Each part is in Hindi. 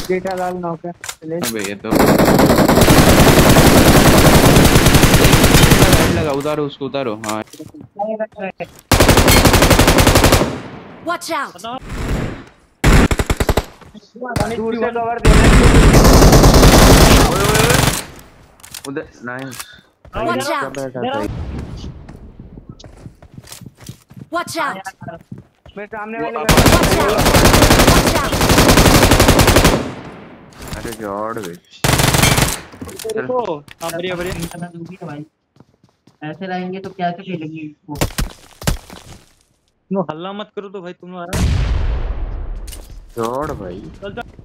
जेठालाल नौका चले। अबे ये तो लगा, उतारो उसको, उतारो। हाँ Watch out! दूर से कवर देना। उधर nice. Watch out! Watch out! मैं सामने वाले Watch out! Watch out! अरे गॉड वे। देखो हाँ बढ़िया बढ़िया। भाई ऐसे रहेंगे तो कैसे खेलेंगे इसको। हल्ला मत करो तो भाई तुम गॉड भाई। चल जा।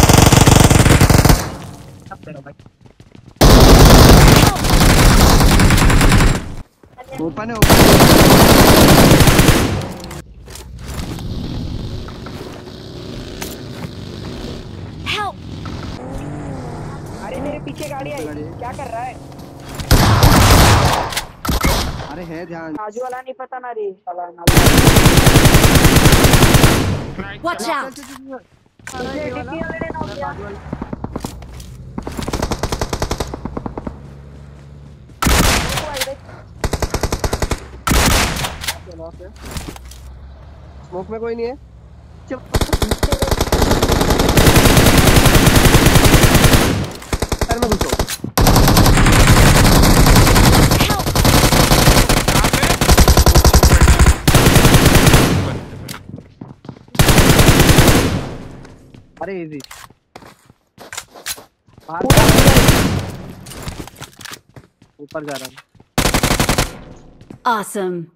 ओपन है। Help! अरे मेरे पीछे गाड़ी आई, क्या कर रहा है? अरे है ध्यान। आजू वाला नहीं पता ना रे साला। Watch out! स्मोक में कोई नहीं है। घर में घुसो। अरे इजी ऊपर जा रहा हूँ। Awesome!